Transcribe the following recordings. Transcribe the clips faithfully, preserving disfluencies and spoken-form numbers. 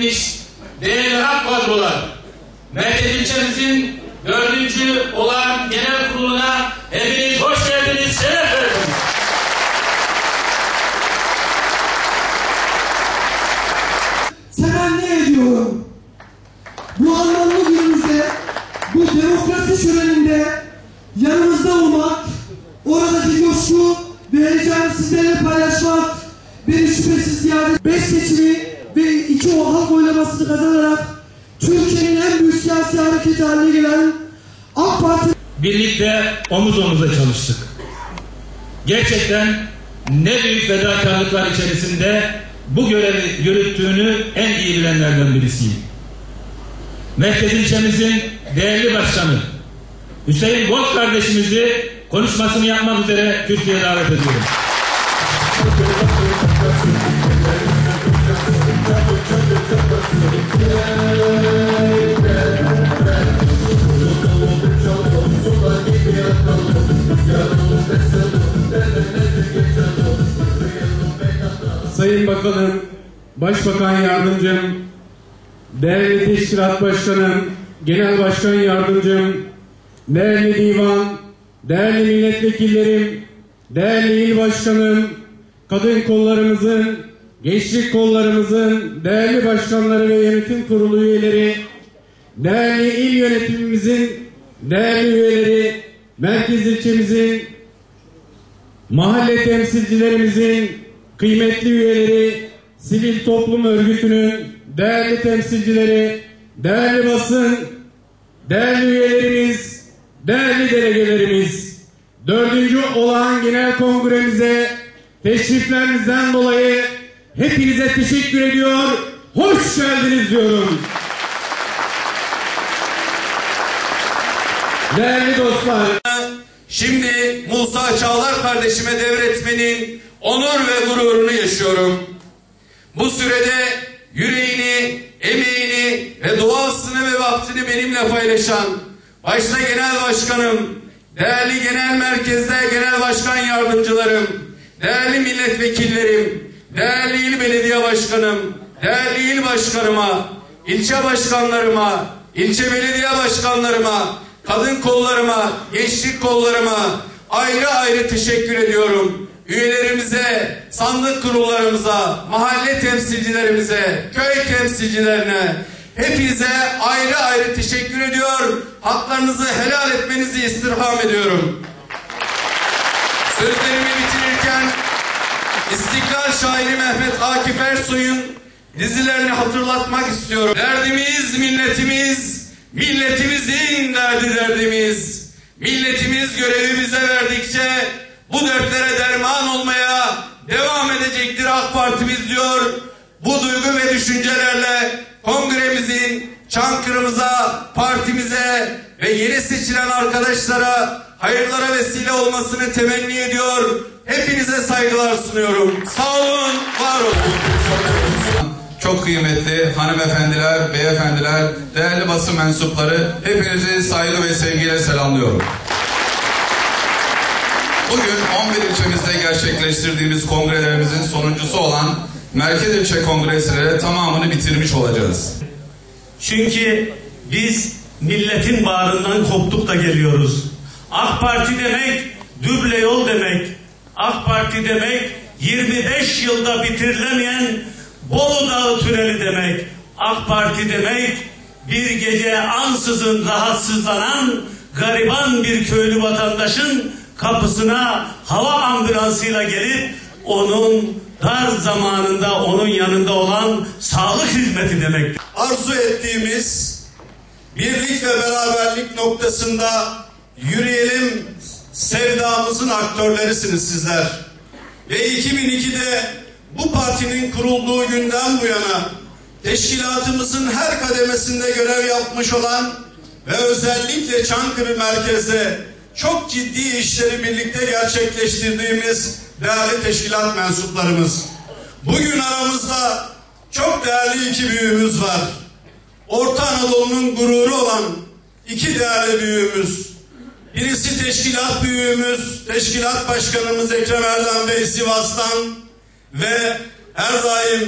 edilmiş değerli hak kadrolar, Merkez ilçemizin dördüncü olan genel kuruluna hepiniz hoş geldiniz, şeref verdiniz. Temenni ediyorum. Bu anlamlı günümüzde, bu demokrasi şöleninde yanımızda olmak, oradaki coşku ve heyecanı sizlerle paylaşmak, beni şüphesiz ziyade beş seçimi ve iki o halk oylamasını kazanarak Türkiye'nin en büyük siyasi hareketi haline gelen AK Parti... Birlikte omuz omuza çalıştık. Gerçekten ne büyük fedakarlıklar içerisinde bu görevi yürüttüğünü en iyi bilenlerden birisiyim. Merkez ilçemizin değerli başkanı Hüseyin Boz kardeşimizi konuşmasını yapmak üzere kürsüye davet ediyorum. Sayın Bakanım, Başbakan Yardımcım, değerli Teşkilat Başkanım, Genel Başkan Yardımcım, değerli divan, değerli milletvekillerim, değerli il başkanım, kadın kollarımızın, gençlik kollarımızın değerli başkanları ve yönetim kurulu üyeleri, değerli il yönetimimizin değerli üyeleri, merkez ilçemizin, mahalle temsilcilerimizin kıymetli üyeleri, sivil toplum örgütünün değerli temsilcileri, değerli basın, değerli üyelerimiz, değerli delegelerimiz, dördüncü olan genel kongremize teşriflerinizden dolayı hepinize teşekkür ediyor, hoş geldiniz diyorum. Değerli dostlar, şimdi Musa Çağlar kardeşime devretmenin onur ve gururunu yaşıyorum. Bu sürede yüreğini, emeğini ve duasını ve vaktini benimle paylaşan başta genel başkanım, değerli genel merkezde genel başkan yardımcılarım, değerli milletvekillerim, değerli il belediye başkanım, değerli il başkanıma, ilçe başkanlarıma, ilçe belediye başkanlarıma, kadın kollarıma, gençlik kollarıma ayrı ayrı teşekkür ediyorum. Üyelerimize, sandık kurullarımıza, mahalle temsilcilerimize, köy temsilcilerine, hepinize ayrı ayrı teşekkür ediyor. Haklarınızı helal etmenizi istirham ediyorum. Sözlerimi bitirirken İstiklal şairi Mehmet Akif Ersoy'un dizilerini hatırlatmak istiyorum. Derdimiz milletimiz, milletimizin derdi derdimiz. Milletimiz görevi bize verdikçe bu dertlere derman olmaya devam edecektir AK Partimiz diyor. Bu duygu ve düşüncelerle kongremizin Çankırı'mıza, partimize ve yeni seçilen arkadaşlara hayırlara vesile olmasını temenni ediyor. Hepinize saygılar sunuyorum. Sağ olun, var olun. Çok kıymetli hanımefendiler, beyefendiler, değerli basın mensupları, hepinizi saygı ve sevgiyle selamlıyorum. Bugün on bir ilçemizde gerçekleştirdiğimiz kongrelerimizin sonuncusu olan Merkez İlçe Kongresi'ne tamamını bitirmiş olacağız. Çünkü biz milletin bağrından koptuk da geliyoruz. AK Parti demek düble yol demek. AK Parti demek yirmi beş yılda bitirilemeyen Bolu Dağı tüneli demek. AK Parti demek bir gece ansızın rahatsızlanan gariban bir köylü vatandaşın kapısına hava ambulansıyla gelip onun dar zamanında onun yanında olan sağlık hizmeti demek. Arzu ettiğimiz birlik ve beraberlik noktasında yürüyelim sevdamızın aktörlerisiniz sizler. Ve iki bin ikide bu partinin kurulduğu günden bu yana teşkilatımızın her kademesinde görev yapmış olan ve özellikle Çankırı merkezde çok ciddi işleri birlikte gerçekleştirdiğimiz değerli teşkilat mensuplarımız. Bugün aramızda çok değerli iki büyüğümüz var. Orta Anadolu'nun gururu olan iki değerli büyüğümüz. Birisi teşkilat büyüğümüz, teşkilat başkanımız Ekrem Erdem Bey Sivas'tan ve her daim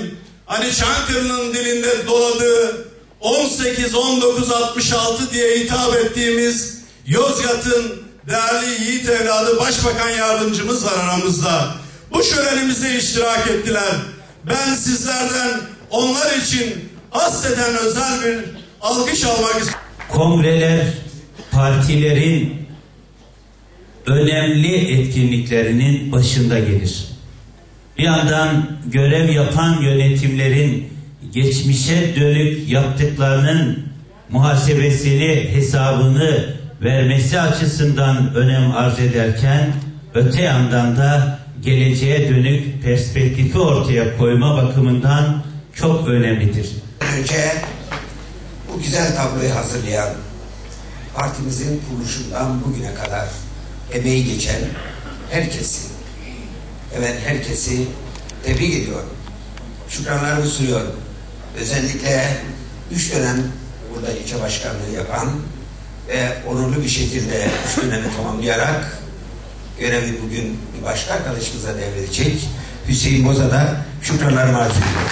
hani Çankırı'nın dilinde doladığı on sekiz on dokuz altmış altı diye hitap ettiğimiz Yozgat'ın değerli yiğit evladı Başbakan Yardımcımız var aramızda. Bu şölenimize iştirak ettiler. Ben sizlerden onlar için hasreten özel bir alkış almak istiyorum. Kongreler partilerin önemli etkinliklerinin başında gelir. Bir yandan görev yapan yönetimlerin geçmişe dönük yaptıklarının muhasebesini, hesabını vermesi açısından önem arz ederken, öte yandan da geleceğe dönük perspektifi ortaya koyma bakımından çok önemlidir. Önce bu güzel tabloyu hazırlayan, partimizin kuruluşundan bugüne kadar emeği geçen herkesi, evet herkesi tebrik ediyorum. Şükranlarımı sunuyorum. Özellikle üç dönem burada ilçe başkanlığı yapan ve onurlu bir şekilde üç dönemi tamamlayarak görevi bugün bir başka arkadaşımıza devredecek Hüseyin Boz'a da şükranlarımı arz ediyorum.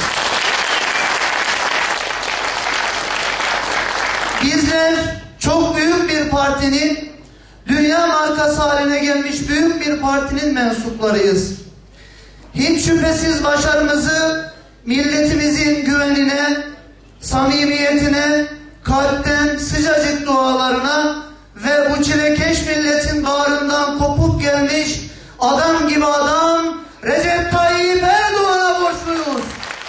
Bizler çok büyük bir partinin, dünya markası haline gelmiş büyük bir partinin mensuplarıyız. Hiç şüphesiz başarımızı milletimizin güvenine, samimiyetine, kalpten sıcacık dualarına ve bu çilekeş milletin bağrından kopup gelmiş adam gibi adam Recep Tayyip Erdoğan'a borçluyuz.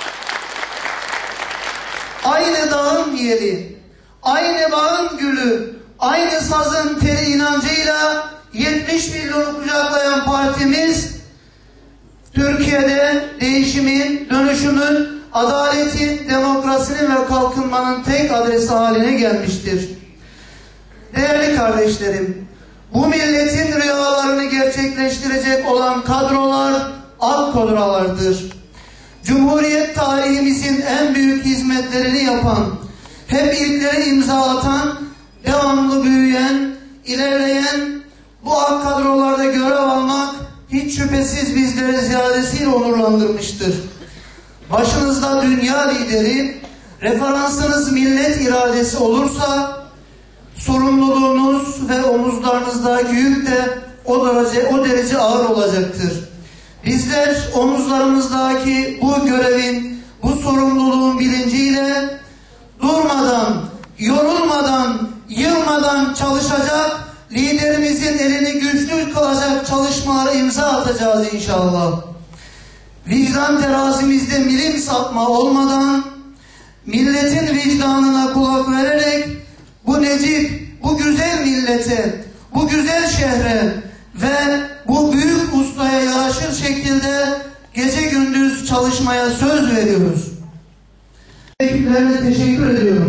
Aynı dağın yeri, aynı bağın gülü, aynı sazın teli inancıyla yetmiş milyonu kucaklayan partimiz Türkiye'de değişimin, dönüşümün, adaletin, demokrasinin ve kalkınmanın tek adresi haline gelmiştir. Değerli kardeşlerim, bu milletin rüyalarını gerçekleştirecek olan kadrolar ak kadrolardır. Cumhuriyet tarihimizin en büyük hizmetlerini yapan, hep ilkleri imza atan, devamlı büyüyen, ilerleyen bu ak kadrolarda görev almak hiç şüphesiz bizleri ziyadesiyle onurlandırmıştır. Başınızda dünya lideri, referansınız millet iradesi olursa sorumluluğunuz ve omuzlarınızdaki yük de o derece, o derece ağır olacaktır. Bizler omuzlarımızdaki bu görevin, bu sorumluluğun bilinciyle durmadan, yorulmadan, yılmadan çalışacak, liderimizin elini güçlü kılacak çalışmalara imza atacağız inşallah. Vicdan terazimizde milim sapma olmadan, milletin vicdanına kulak vererek bu necip, bu güzel millete, bu güzel şehre ve bu büyük ustaya yaraşır şekilde gece gündüz çalışmaya söz veriyoruz. Ekiplerine teşekkür ediyorum.